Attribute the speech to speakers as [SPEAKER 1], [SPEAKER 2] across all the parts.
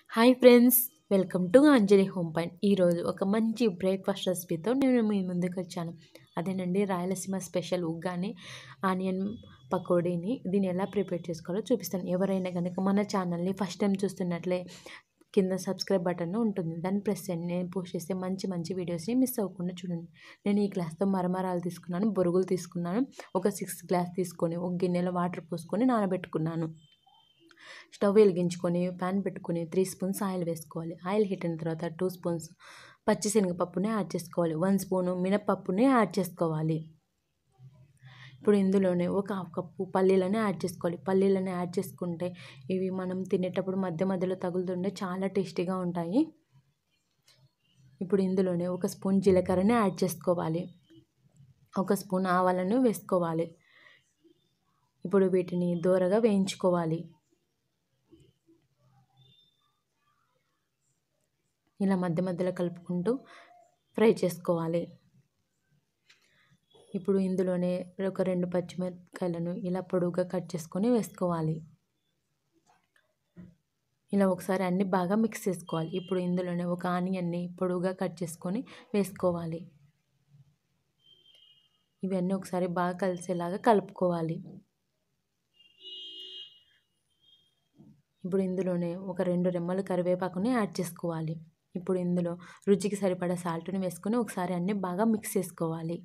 [SPEAKER 1] Hi friends, welcome to Anjali home point. ఈరోజు ఒక మంచి బ్రేక్ఫాస్ట్ రెసిపీతో నేను మీ ముందుకు వచ్చాను. అదేనండి, రాయలసీమ స్పెషల్ ఉగ్గాని ఆనియన్ పకోడీని. దీన్ని ఎలా ప్రిపేర్ చేసుకోవాలో చూపిస్తాను. ఎవరైనా కనుక మన ఛానల్ని ఫస్ట్ టైం చూస్తున్నట్లే కింద సబ్స్క్రైబ్ బటన్ ఉంటుంది, దాన్ని ప్రెస్ చేయండి. నేను పోస్ట్ చేస్తే మంచి మంచి వీడియోస్ని మిస్ అవ్వకుండా చూడండి. నేను ఈ గ్లాస్తో మరమరాలు తీసుకున్నాను, బొరుగులు తీసుకున్నాను. ఒక 6 గ్లాస్ తీసుకొని ఒక గిన్నెలో వాటర్ పోసుకొని నానబెట్టుకున్నాను. స్టవ్ వెలిగించుకొని ప్యాన్ పెట్టుకొని 3 స్పూన్స్ ఆయిల్ వేసుకోవాలి. ఆయిల్ హీట్ అయిన తర్వాత 2 స్పూన్స్ పచ్చిశనగపప్పుని యాడ్ చేసుకోవాలి. 1 స్పూను మినపప్పుని యాడ్ చేసుకోవాలి. ఇప్పుడు ఇందులోనే ఒక హాఫ్ కప్పు పల్లీలను యాడ్ చేసుకోవాలి. పల్లీలను యాడ్ చేసుకుంటే ఇవి మనం తినేటప్పుడు మధ్య మధ్యలో తగులుతుండే చాలా టేస్టీగా ఉంటాయి. ఇప్పుడు ఇందులోనే ఒక స్పూన్ జీలకర్రని యాడ్ చేసుకోవాలి. ఒక స్పూన్ ఆవాలను వేసుకోవాలి. ఇప్పుడు వీటిని దోరగా వేయించుకోవాలి. ఇలా మధ్య మధ్యలో కలుపుకుంటూ ఫ్రై చేసుకోవాలి. ఇప్పుడు ఇందులోనే ఒక 2 పచ్చిమిరపకాయలను ఇలా పొడువుగా కట్ చేసుకొని వేసుకోవాలి. ఇలా ఒకసారి అన్నీ బాగా మిక్స్ చేసుకోవాలి. ఇప్పుడు ఇందులోనే ఒక ఆనియన్ని పొడువుగా కట్ చేసుకొని వేసుకోవాలి. ఇవన్నీ ఒకసారి బాగా కలిసేలాగా కలుపుకోవాలి. ఇప్పుడు ఇందులోనే ఒక 2 రెమ్మలు కరివేపాకుని యాడ్ చేసుకోవాలి. ఇప్పుడు ఇందులో రుచికి సరిపడా సాల్ట్ని వేసుకొని ఒకసారి అన్నీ బాగా మిక్స్ చేసుకోవాలి.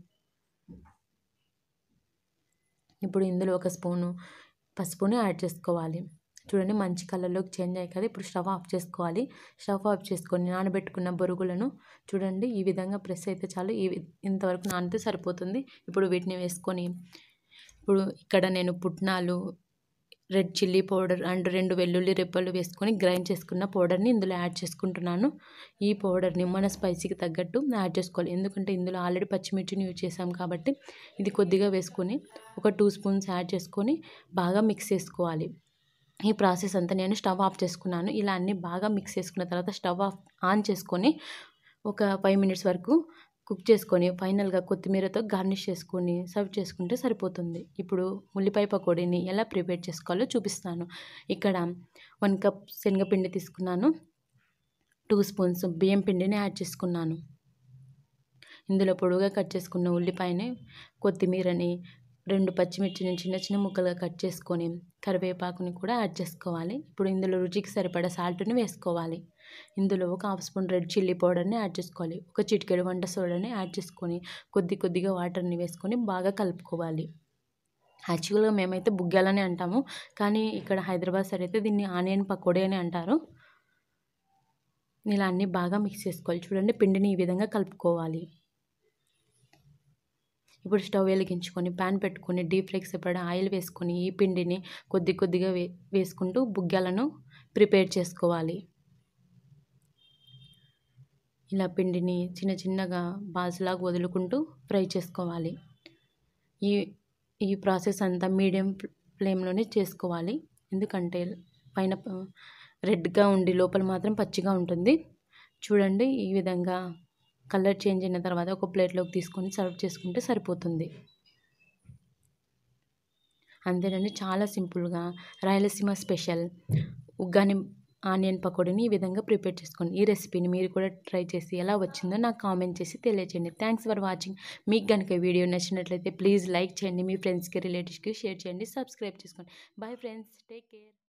[SPEAKER 1] ఇప్పుడు ఇందులో ఒక స్పూను పసుపుని యాడ్ చేసుకోవాలి. చూడండి, మంచి కలర్లోకి చేంజ్ అయ్యాయి కదా. ఇప్పుడు స్టవ్ ఆఫ్ చేసుకోవాలి. స్టవ్ ఆఫ్ చేసుకొని నానబెట్టుకున్న బొరుగులను చూడండి, ఈ విధంగా ప్రెస్ అయితే చాలు. ఇంతవరకు నానితే సరిపోతుంది. ఇప్పుడు వీటిని వేసుకొని ఇప్పుడు ఇక్కడ నేను పుట్నాలు, రెడ్ చిల్లీ పౌడర్ అండ్ 2 వెల్లుల్లి రెబ్బలు వేసుకొని గ్రైండ్ చేసుకున్న పౌడర్ని ఇందులో యాడ్ చేసుకుంటున్నాను. ఈ పౌడర్ని మన స్పైసీకి తగ్గట్టు యాడ్ చేసుకోవాలి. ఎందుకంటే ఇందులో ఆల్రెడీ పచ్చిమిర్చిని యూజ్ చేసాం కాబట్టి ఇది కొద్దిగా వేసుకొని ఒక 2 స్పూన్స్ యాడ్ చేసుకొని బాగా మిక్స్ చేసుకోవాలి. ఈ ప్రాసెస్ అంతా నేను స్టవ్ ఆఫ్ చేసుకున్నాను. ఇలా అన్నీ బాగా మిక్స్ చేసుకున్న తర్వాత స్టవ్ ఆన్ చేసుకొని ఒక 5 మినిట్స్ వరకు కుక్ చేసుకొని ఫైనల్గా కొత్తిమీరతో గార్నిష్ చేసుకొని సర్వ్ చేసుకుంటే సరిపోతుంది. ఇప్పుడు ఉల్లిపాయ పకోడీని ఎలా ప్రిపేర్ చేసుకోవాలో చూపిస్తాను. ఇక్కడ 1 కప్ శనగపిండి తీసుకున్నాను. 2 స్పూన్స్ బియ్యం పిండిని యాడ్ చేసుకున్నాను. ఇందులో పొడువుగా కట్ చేసుకున్న ఉల్లిపాయని, కొత్తిమీరని, 2 పచ్చిమిర్చిని చిన్న చిన్న ముక్కలుగా కట్ చేసుకొని కరివేపాకుని కూడా యాడ్ చేసుకోవాలి. ఇప్పుడు ఇందులో రుచికి సరిపడా సాల్ట్ని వేసుకోవాలి. ఇందులో ఒక హాఫ్ స్పూన్ రెడ్ చిల్లీ పౌడర్ని యాడ్ చేసుకోవాలి. ఒక చిటికెడు వంట సోడాని యాడ్ చేసుకొని కొద్దిగా వాటర్ని వేసుకొని బాగా కలుపుకోవాలి. యాక్చువల్గా మేమైతే బుగ్గాలని అంటాము, కానీ ఇక్కడ హైదరాబాద్ సైడ్ అయితే దీన్ని ఆనియన్ పకోడీ అని అంటారు. ఇలా అన్నీ బాగా మిక్స్ చేసుకోవాలి. చూడండి, పిండిని ఈ విధంగా కలుపుకోవాలి. ఇప్పుడు స్టవ్ వెలిగించుకొని ప్యాన్ పెట్టుకొని డీప్ ఫ్రైకి సరిపడా ఆయిల్ వేసుకొని ఈ పిండిని కొద్దిగా వేసుకుంటూ బుగ్గాలను ప్రిపేర్ చేసుకోవాలి. ఇలా పిండిని చిన్న చిన్నగా బాల్స్లాగా వదులుకుంటూ ఫ్రై చేసుకోవాలి. ఈ ప్రాసెస్ అంతా మీడియం ఫ్లేమ్లోనే చేసుకోవాలి. ఎందుకంటే పైన రెడ్గా ఉండి లోపల మాత్రం పచ్చిగా ఉంటుంది. చూడండి, ఈ విధంగా కలర్ చేంజ్ అయిన తర్వాత ఒక ప్లేట్లోకి తీసుకొని సర్వ్ చేసుకుంటే సరిపోతుంది. అంతేనండి, చాలా సింపుల్గా రాయలసీమ స్పెషల్ ఉగ్గాని ఆనియన్ పకోడీని ఈ విధంగా ప్రిపేర్ చేసుకోండి. ఈ రెసిపీని మీరు కూడా ట్రై చేసి ఎలా వచ్చిందో నాకు కామెంట్ చేసి తెలియచేయండి. Thanks for watching. మీకు కనుక వీడియో నచ్చినట్లయితే ప్లీజ్ లైక్ చేయండి, మీ ఫ్రెండ్స్కి రిలేటివ్స్కి షేర్ చేయండి, సబ్స్క్రైబ్ చేసుకోండి. Bye friends, take care.